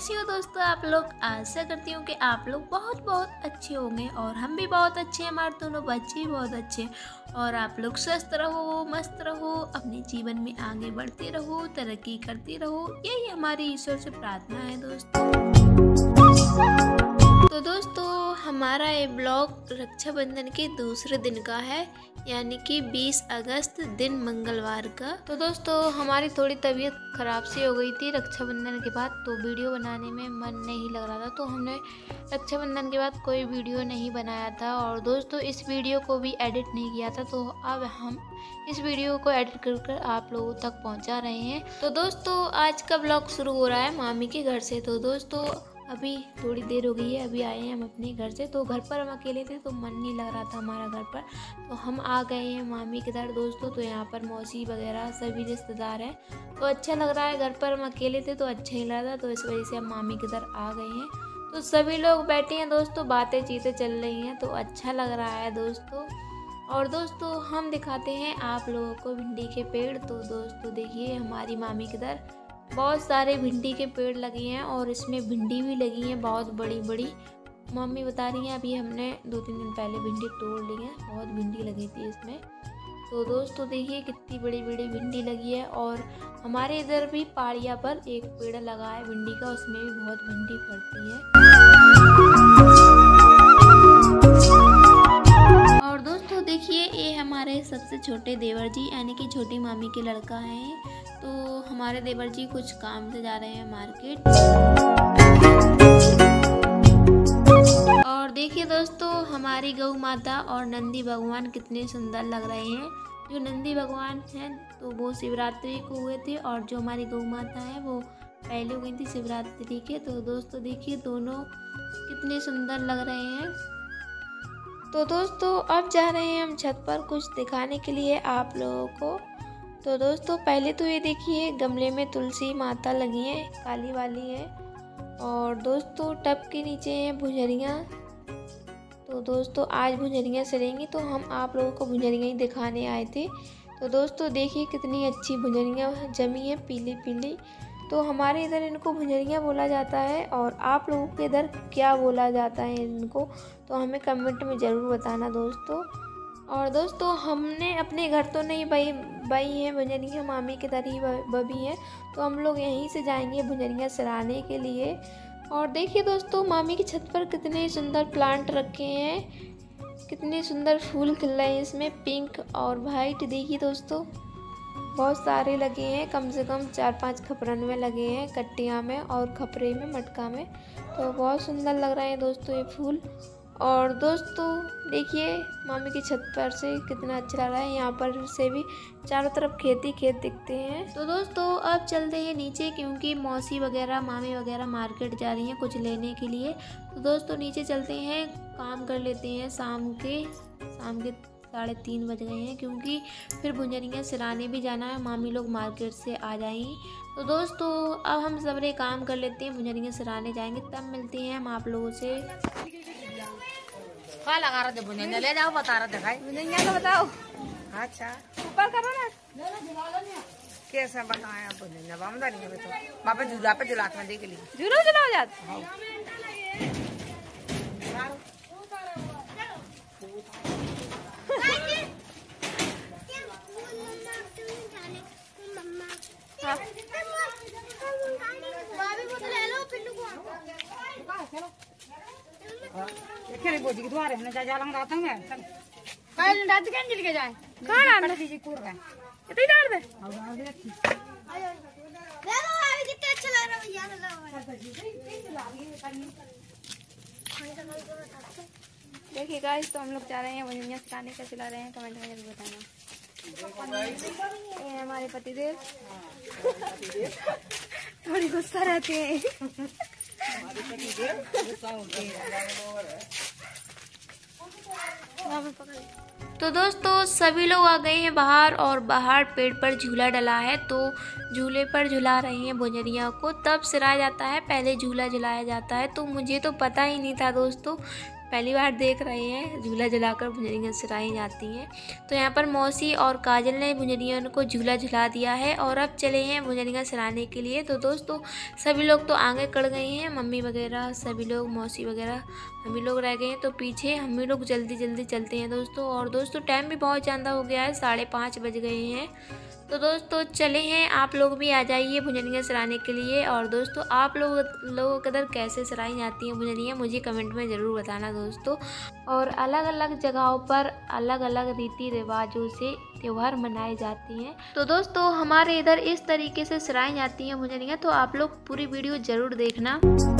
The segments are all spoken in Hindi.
कैसी हो दोस्तों आप लोग। आशा करती हूँ कि आप लोग बहुत बहुत अच्छे होंगे और हम भी बहुत अच्छे हैं, हमारे दोनों बच्चे भी बहुत अच्छे हैं और आप लोग स्वस्थ रहो, मस्त रहो, अपने जीवन में आगे बढ़ते रहो, तरक्की करते रहो, यही हमारी ईश्वर से प्रार्थना है दोस्तों। तो दोस्तों हमारा ये ब्लॉग रक्षाबंधन के दूसरे दिन का है, यानी कि 20 अगस्त दिन मंगलवार का। तो दोस्तों हमारी थोड़ी तबीयत ख़राब सी हो गई थी रक्षाबंधन के बाद, तो वीडियो बनाने में मन नहीं लग रहा था, तो हमने रक्षाबंधन के बाद कोई वीडियो नहीं बनाया था और दोस्तों इस वीडियो को भी एडिट नहीं किया था। तो अब हम इस वीडियो को एडिट कर आप लोगों तक पहुंचा रहे हैं। तो दोस्तों आज का ब्लॉग शुरू हो रहा है मामी के घर से। तो दोस्तों अभी थोड़ी देर हो गई है, अभी आए हैं हम अपने घर से। तो घर पर हम अकेले थे तो मन नहीं लग रहा था हमारा घर पर, तो हम आ गए हैं मामी के घर दोस्तों। तो यहाँ पर मौसी वगैरह सभी रिश्तेदार हैं, तो अच्छा लग रहा है। घर पर हम अकेले थे तो अच्छा ही लग रहा था, तो इस वजह से हम मामी के घर आ गए हैं। तो सभी लोग बैठे हैं दोस्तों, बातें चीतें चल रही हैं, तो अच्छा लग रहा है दोस्तों। और दोस्तों हम दिखाते हैं आप लोगों को भिंडी के पेड़। तो दोस्तों देखिए हमारी मामी के घर बहुत सारे भिंडी के पेड़ लगे हैं और इसमें भिंडी भी लगी हैं बहुत बड़ी बड़ी। मम्मी बता रही हैं अभी हमने 2-3 दिन पहले भिंडी तोड़ ली है, बहुत भिंडी लगी थी इसमें। तो दोस्तों देखिए कितनी बड़ी बड़ी भिंडी लगी है। और हमारे इधर भी पहाड़िया पर एक पेड़ लगा है भिंडी का, उसमें भी बहुत भिंडी फलती है। और दोस्तों देखिए ये हमारे सबसे छोटे देवर जी यानी कि छोटी मामी के लड़का है। तो हमारे देवर जी कुछ काम से जा रहे हैं मार्केट। और देखिए दोस्तों हमारी गौ माता और नंदी भगवान कितने सुंदर लग रहे हैं। जो नंदी भगवान हैं तो वो शिवरात्रि को हुए थे और जो हमारी गौ माता है वो पहले हो गई थी शिवरात्रि के। तो दोस्तों देखिए दोनों कितने सुंदर लग रहे हैं। तो दोस्तों अब जा रहे हैं हम छत पर कुछ दिखाने के लिए आप लोगों को। तो दोस्तों पहले तो ये देखिए गमले में तुलसी माता लगी है, काली वाली है। और दोस्तों टब के नीचे हैं भुजरियाँ। तो दोस्तों आज भुजरियाँ सड़ेंगी, तो हम आप लोगों को भुजरियाँ ही दिखाने आए थे। तो दोस्तों देखिए कितनी अच्छी भुजरियाँ जमी है पीली पीली। तो हमारे इधर इनको भुजरियाँ बोला जाता है और आप लोगों के इधर क्या बोला जाता है इनको, तो हमें कमेंट में ज़रूर बताना दोस्तों। और दोस्तों हमने अपने घर तो नहीं बई हैं भुजरियाँ, मामी के दर ही बबी हैं, तो हम लोग यहीं से जाएंगे भुजरियाँ सराहने के लिए। और देखिए दोस्तों मामी की छत पर कितने सुंदर प्लांट रखे हैं, कितने सुंदर फूल खिल रहे हैं इसमें, पिंक और वाइट। देखिए दोस्तों बहुत सारे लगे हैं, कम से कम 4-5 खपरन में लगे हैं, कट्टियाँ में और खपरे में, मटका में। तो बहुत सुंदर लग रहे हैं दोस्तों ये फूल। और दोस्तों देखिए मामी की छत पर से कितना अच्छा लग रहा है, यहाँ पर से भी चारों तरफ खेत ही खेत दिखते हैं। तो दोस्तों अब चलते हैं नीचे, क्योंकि मौसी वगैरह मामी वगैरह मार्केट जा रही हैं कुछ लेने के लिए। तो दोस्तों नीचे चलते हैं, काम कर लेते हैं। शाम के 3:30 बज गए हैं, क्योंकि फिर भुजरियाँ सिराने भी जाना है, मामी लोग मार्केट से आ जाएंगी। तो दोस्तों अब हम सबरे काम कर लेते हैं, भुजरियाँ सिराने जाएंगे, तब मिलते हैं हम आप लोगों से। क्या लगा रहे थे बुनिया, ले जाओ बता रहे थे भाई बुनिया तो बताओ। अच्छा ऊपर करो ना, कैसे बनाया बुनिया बामदानी है तो बापा झूला पे झूला में देख ली झूलो झूला हो जाता। खेले बोझी के द्वारे हमने जा लंग रहा था मैं कल रात के अंजलि के जाए कहां डाल दीजिए कूद गए इतनी डाल दे। कितना अच्छा लग रहा है भैया। देखिए गाइस तो हम लोग जा रहे हैं भुजरियाँ सिखाने का, चला रहे हैं, कमेंट में जरूर बताना। ये हमारे पतिदेव थोड़ी गुस्सा रहते हैं। तो दोस्तों सभी लोग आ गए हैं बाहर और बाहर पेड़ पर झूला डला है, तो झूले पर झुला रहे हैं भुजरिया को। तब सिराया जाता है, पहले झूला झुलाया जाता है। तो मुझे तो पता ही नहीं था दोस्तों, पहली बार देख रहे हैं झूला झुलाकर भुंजरियाँ सराई जाती हैं। तो यहाँ पर मौसी और काजल ने भुंजरियों को झूला झुला दिया है और अब चले हैं भुंजरियाँ सराने के लिए। तो दोस्तों सभी लोग तो आगे कड़ गए हैं, मम्मी वगैरह सभी लोग, मौसी वगैरह हम ही लोग रह गए हैं। तो पीछे हम ही लोग जल्दी जल्दी चलते हैं दोस्तों। और दोस्तों टाइम भी बहुत ज़्यादा हो गया है, 5:30 बज गए हैं। तो दोस्तों चले हैं, आप लोग भी आ जाइए भुंजरियाँ सराने के लिए। और दोस्तों आप लोगों के इधर कैसे सराई जाती हैं भुंजरियाँ मुझे कमेंट में ज़रूर बताना दोस्तों। और अलग अलग जगहों पर अलग अलग रीति रिवाजों से त्यौहार मनाए जाते हैं। तो दोस्तों हमारे इधर इस तरीके से सराई जाती हैं भुंजरियाँ, तो आप लोग पूरी वीडियो ज़रूर देखना।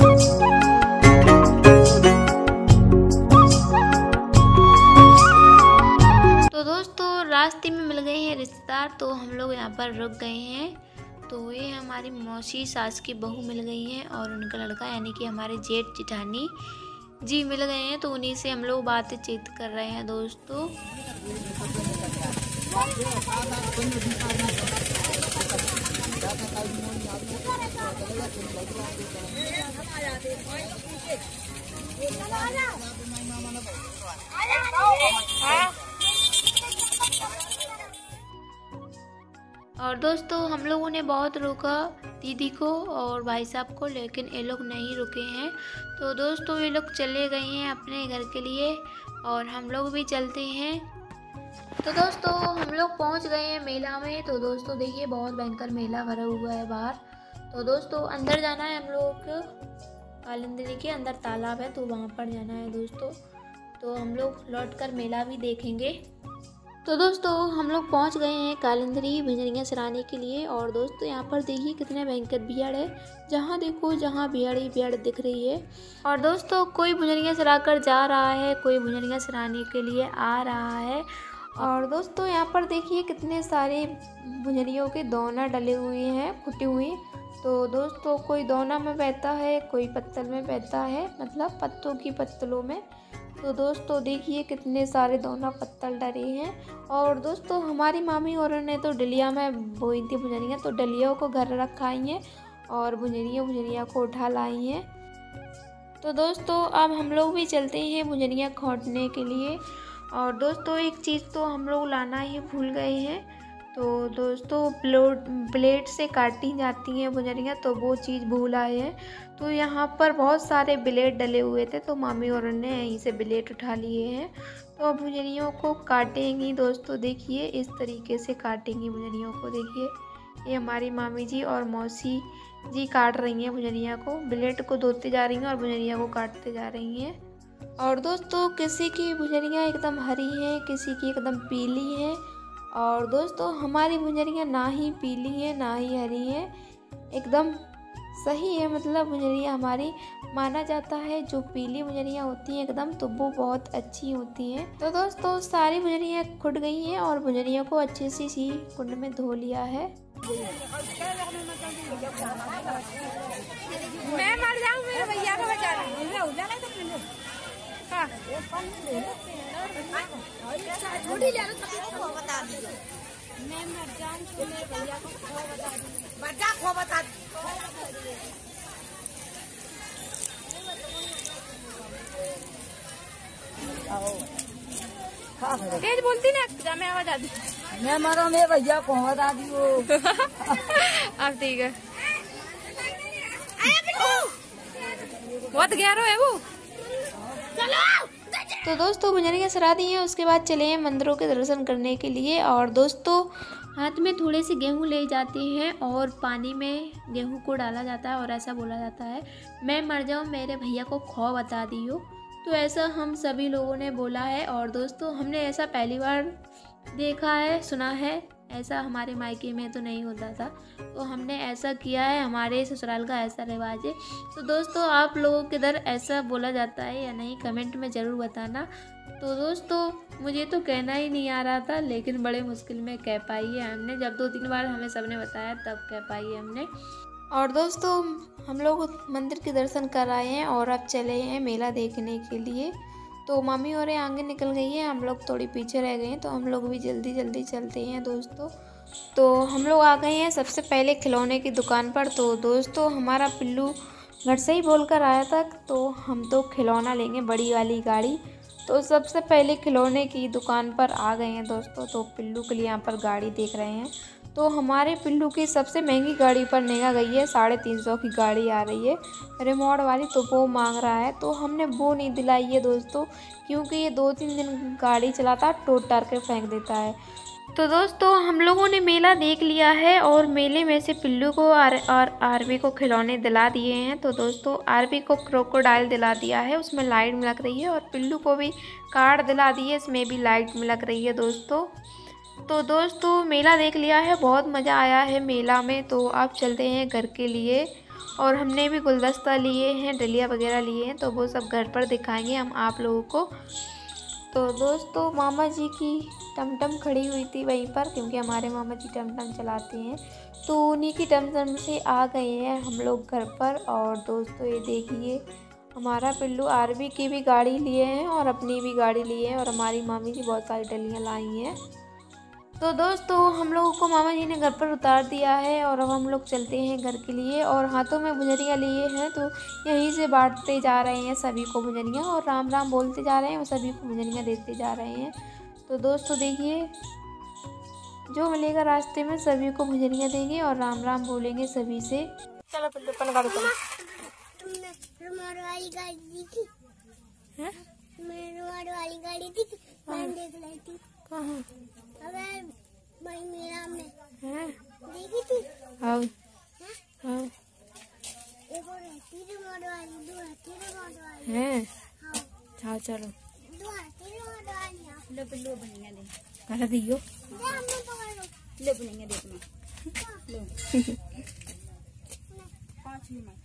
रास्ते में मिल गए हैं रिश्तेदार, तो हम लोग यहाँ पर रुक गए हैं। तो ये हमारी मौसी सास की बहू मिल गई हैं और उनका लड़का यानी कि हमारे जेठ जेठानी जी मिल गए हैं। तो उन्हीं से हम लोग बातचीत कर रहे हैं दोस्तों। और दोस्तों हम लोगों ने बहुत रोका दीदी को और भाई साहब को, लेकिन ये लोग नहीं रुके हैं। तो दोस्तों ये लोग चले गए हैं अपने घर के लिए और हम लोग भी चलते हैं। तो दोस्तों हम लोग पहुंच गए हैं मेला में। तो दोस्तों देखिए बहुत भयंकर मेला भरा हुआ है बाहर। तो दोस्तों अंदर जाना है हम लोग को, कालिंदी के अंदर तालाब है तो वहाँ पर जाना है दोस्तों। तो हम लोग लौट कर मेला भी देखेंगे। तो दोस्तों हम लोग पहुंच गए हैं कालिंदी भुंजरियाँ सराने के लिए। और दोस्तों यहाँ पर देखिए कितने भयंकर भीड़ है, जहाँ देखो जहाँ भीड़ ही भीड़ दिख रही है। और दोस्तों कोई भुंजरियाँ सरा कर जा रहा है, कोई भुंजरियाँ सराने के लिए आ रहा है। और दोस्तों यहाँ पर देखिए कितने सारे भुंजरियों के दोना डले हुए हैं, फुटे हुए। तो दोस्तों कोई दोना में बहता है, कोई पत्तल में बहता है, मतलब पत्तों की पत्तलों में। तो दोस्तों देखिए कितने सारे दोना पत्तल डले हैं। और दोस्तों हमारी मामी और ने तो डलिया में बोई थी भुंजरियाँ, तो डलियों को घर रखाई हैं और भुंजरियाँ को उठा लाई हैं। तो दोस्तों अब हम लोग भी चलते हैं भुंजरियाँ खोटने के लिए। और दोस्तों एक चीज़ तो हम लोग लाना ही भूल गए हैं। तो दोस्तों ब्लेड से काटी जाती हैं भुंजरियाँ, तो वो चीज़ भूल आए हैं। तो यहाँ पर बहुत सारे ब्लेड डले हुए थे, तो मामी और ने यहीं से ब्लेड उठा लिए हैं। तो अब भुंजरियों को काटेंगी दोस्तों, देखिए इस तरीके से काटेंगी भुंजरियों को। देखिए ये हमारी मामी जी और मौसी जी काट रही हैं भुंजरियाँ को, ब्लेड को धोते जा रही हैं और भुंजरियाँ को काटते जा रही हैं। और दोस्तों किसी की भुंजरियाँ एकदम हरी हैं, किसी की एकदम पीली हैं। और दोस्तों हमारी भुंजरियाँ ना ही पीली हैं ना ही हरी हैं, एकदम सही है। मतलब भुंजरियाँ हमारी माना जाता है जो पीली भुंजरियाँ होती हैं एकदम, तो वो बहुत अच्छी होती हैं। तो दोस्तों सारी भुंजरियाँ खुट गई हैं और भुंजरियों को अच्छे से सी कुंड में धो लिया है। मैं मर जाऊँ, मेरे भैया को बचा लो। मैं मर जाऊँ तो मेरे भैया को बता दो। तेज बोलती ना, मैं आवाज आती। मैं मरो मेरे भैया को बता दियो। अब ठीक है, बहुत गहरा है वो। तो दोस्तों भुंजरियाँ सरा दी हैं, उसके बाद चले हैं मंदिरों के दर्शन करने के लिए। और दोस्तों हाथ में थोड़े से गेहूँ ले जाते हैं और पानी में गेहूँ को डाला जाता है और ऐसा बोला जाता है, मैं मर जाऊँ मेरे भैया को खौ बता दियो। तो ऐसा हम सभी लोगों ने बोला है। और दोस्तों हमने ऐसा पहली बार देखा है, सुना है, ऐसा हमारे मायके में तो नहीं होता था, तो हमने ऐसा किया है, हमारे ससुराल का ऐसा रिवाज है। तो दोस्तों आप लोगों के इधर ऐसा बोला जाता है या नहीं कमेंट में ज़रूर बताना। तो दोस्तों मुझे तो कहना ही नहीं आ रहा था, लेकिन बड़े मुश्किल में कह पाई है हमने, जब 2-3 बार हमें सबने बताया तब कह पाई है हमने। और दोस्तों हम लोग मंदिर के दर्शन कर आए हैं और अब चले हैं मेला देखने के लिए। तो मम्मी और आगे निकल गई है, हम लोग थोड़ी पीछे रह गए हैं, तो हम लोग भी जल्दी जल्दी चलते हैं दोस्तों। तो हम लोग आ गए हैं सबसे पहले खिलौने की दुकान पर। तो दोस्तों हमारा पिल्लू घर से ही बोलकर आया था तो हम तो खिलौना लेंगे बड़ी वाली गाड़ी। तो सबसे पहले खिलौने की दुकान पर आ गए हैं दोस्तों। तो पिल्लू के लिए यहाँ पर गाड़ी देख रहे हैं। तो हमारे पिल्लू की सबसे महंगी गाड़ी पर निगाह गई है। 350 की गाड़ी आ रही है रिमोट वाली, तो वो मांग रहा है। तो हमने वो नहीं दिलाई है दोस्तों, क्योंकि ये 2-3 दिन गाड़ी चलाता है, टोट टार के फेंक देता है। तो दोस्तों हम लोगों ने मेला देख लिया है और मेले में से पिल्लू को और आरबी को खिलौने दिला दिए हैं। तो दोस्तों आरबी को क्रोकोडाइल दिला दिया है, उसमें लाइट मिलक रही है, और पिल्लू को भी कार्ड दिला दी है, इसमें भी लाइट मिलक रही है दोस्तों। तो दोस्तों मेला देख लिया है, बहुत मज़ा आया है मेला में। तो आप चलते हैं घर के लिए, और हमने भी गुलदस्ता लिए हैं, डलिया वगैरह लिए हैं, तो वो सब घर पर दिखाएंगे हम आप लोगों को। तो दोस्तों मामा जी की टमटम खड़ी हुई थी वहीं पर, क्योंकि हमारे मामा जी टमटम चलाते हैं। तो उन्हीं की टमटम से आ गए हैं हम लोग घर पर। और दोस्तों ये देखिए हमारा पिल्लू आरबी की भी गाड़ी लिए हैं और अपनी भी गाड़ी लिए हैं, और हमारी मामी जी बहुत सारी डलियाँ लाई हैं। तो दोस्तों हम लोगों को मामा जी ने घर पर उतार दिया है, और अब हम लोग चलते हैं घर के लिए। और हाथों में भुजरिया लिए हैं, तो यहीं से बांटते जा रहे हैं सभी को भुजरिया, और राम राम बोलते जा रहे हैं और सभी को भुजरिया देते जा रहे हैं। तो दोस्तों देखिए जो मिलेगा रास्ते में सभी को भुजरिया देंगे और राम राम बोलेंगे सभी से। चलो पिल्लू गाड़ी चलो। तुमने रिमोट वाली गाड़ी देखी? रिमोट वाली गाड़ी देखी? मैंने देख लाई थी। कहाँ? अबे भाई मेरा में देखी थी। हाँ एक और रहती रिमोट वाली, 2 रहती रिमोट वाली हैं। हाँ हाँ चलो 2 रहती रिमोट वाली। ले पिल्लू बनेंगे दे कर दियो। हमने पकड़ लो। ले बनेंगे देखना ले 5 मिनट।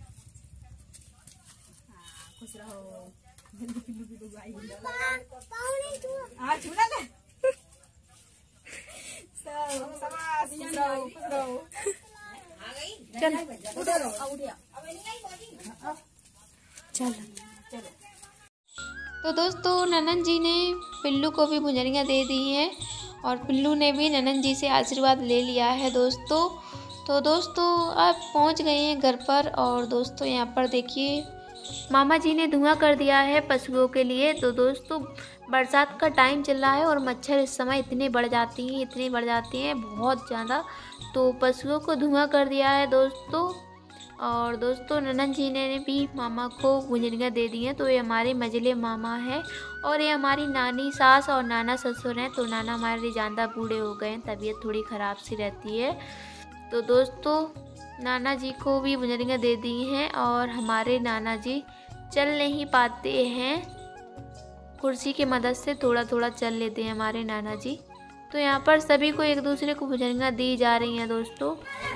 हाँ खुश रहो। पिल्लू पिल्लू आई पाँव नहीं छुआ। हाँ छुड़ा ले। चल चल। तो दोस्तों ननन जी ने पिल्लू को भी भुजरियाँ दे दी हैं, और पिल्लू ने भी ननन जी से आशीर्वाद ले लिया है दोस्तों। तो दोस्तों आप पहुंच गए हैं घर पर, और दोस्तों यहाँ पर देखिए मामा जी ने धुआं कर दिया है पशुओं के लिए। तो दोस्तों बरसात का टाइम चल रहा है, और मच्छर इस समय इतने बढ़ जाती हैं बहुत ज़्यादा। तो पशुओं को धुआं कर दिया है दोस्तों। और दोस्तों ननन जी ने भी मामा को भुजरियाँ दे दी हैं। तो ये हमारे मझले मामा हैं, और ये हमारी नानी सास और नाना ससुर हैं। तो नाना हमारे ज़्यादा बूढ़े हो गए हैं, तबीयत थोड़ी ख़राब सी रहती है। तो दोस्तों नाना जी को भी भुजरियाँ दे दी हैं, और हमारे नाना जी चल नहीं पाते हैं, कुर्सी की मदद से थोड़ा थोड़ा चल लेते हैं हमारे नाना जी। तो यहाँ पर सभी को एक दूसरे को भुजरियाँ दी जा रही हैं दोस्तों।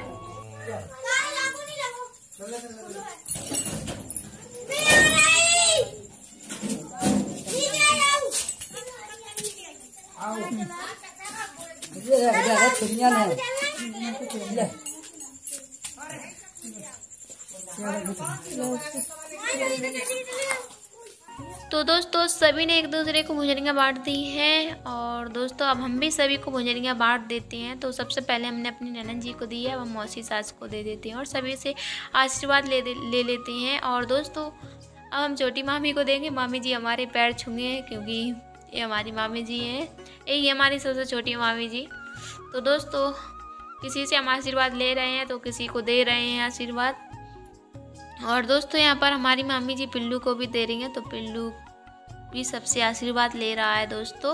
तो दोस्तों सभी ने एक दूसरे को भुजरियाँ बांट दी हैं, और दोस्तों अब हम भी सभी को भुजरियाँ बांट देते हैं। तो सबसे पहले हमने अपनी ननन जी को दी है, अब हम मौसी सास को दे देते हैं, और सभी से आशीर्वाद ले लेते हैं। और दोस्तों अब हम छोटी मामी को देंगे। मामी जी हमारे पैर छूंगे हैं, क्योंकि ये हमारी मामी जी हैं, यही हमारी सबसे छोटी मामी जी। तो दोस्तों किसी से हम आशीर्वाद ले रहे हैं, तो किसी को दे रहे हैं आशीर्वाद। और दोस्तों यहाँ पर हमारी मामी जी पिल्लू को भी दे रही हैं, तो पिल्लू भी सबसे आशीर्वाद ले रहा है दोस्तों।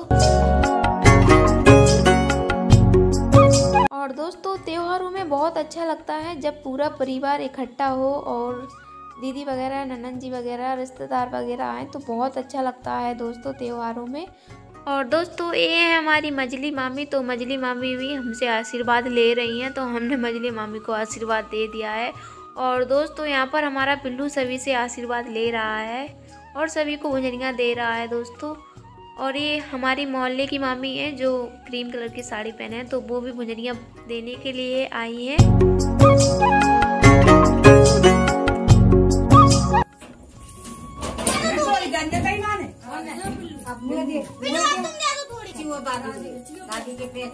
और दोस्तों त्योहारों में बहुत अच्छा लगता है जब पूरा परिवार इकट्ठा हो, और दीदी वगैरह ननन जी वगैरह रिश्तेदार वगैरह आए, तो बहुत अच्छा लगता है दोस्तों त्योहारों में। और दोस्तों ये है हमारी मझली मामी। तो मझली मामी भी हमसे आशीर्वाद ले रही हैं, तो हमने मझली मामी को आशीर्वाद दे दिया है। और दोस्तों यहाँ पर हमारा पिल्लू सभी से आशीर्वाद ले रहा है, और सभी को भुजरियाँ दे रहा है दोस्तों। और ये हमारी मोहल्ले की मामी है जो क्रीम कलर की साड़ी पहने हैं, तो वो भी भुजरियाँ देने के लिए आई हैं। दादी के पेट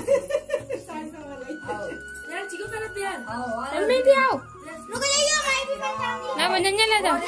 मम्मी भी आओ। रुक जाइए भाई। ना मंजन ले जाओ।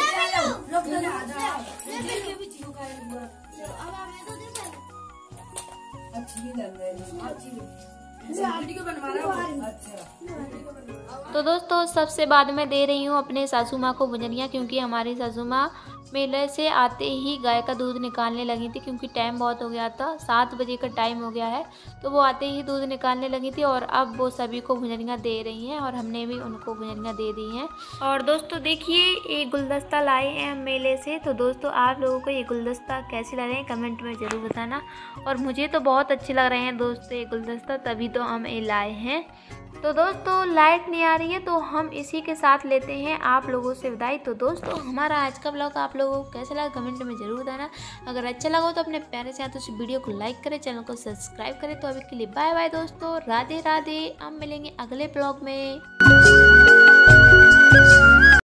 तो दोस्तों सबसे बाद में दे रही हूँ अपने सासू माँ को भुजनिया, क्योंकि हमारी सासू माँ मेले से आते ही गाय का दूध निकालने लगी थी, क्योंकि टाइम बहुत हो गया था, 7 बजे का टाइम हो गया है। तो वो आते ही दूध निकालने लगी थी और अब वो सभी को भुजनिया दे रही हैं और हमने भी उनको भुजनिया दे दी हैं। और दोस्तों देखिए एक गुलदस्ता लाए हैं हम मेले से। तो दोस्तों आप लोगों को ये गुलदस्ता कैसे लग रहे हैं कमेंट में ज़रूर बताना। और मुझे तो बहुत अच्छे लग रहे हैं दोस्तों ये गुलदस्ता, तभी तो हम ये लाए हैं। तो दोस्तों लाइट नहीं आ रही है तो हम इसी के साथ लेते हैं आप लोगों से विदाई। तो दोस्तों हमारा आज का ब्लॉग आप लोगों को कैसा लगा कमेंट में ज़रूर बताना। अगर अच्छा लगा तो अपने प्यारे से हाथों से वीडियो को लाइक करें, चैनल को सब्सक्राइब करें। तो अभी के लिए बाय बाय दोस्तों, राधे राधे। अब मिलेंगे अगले ब्लॉग में।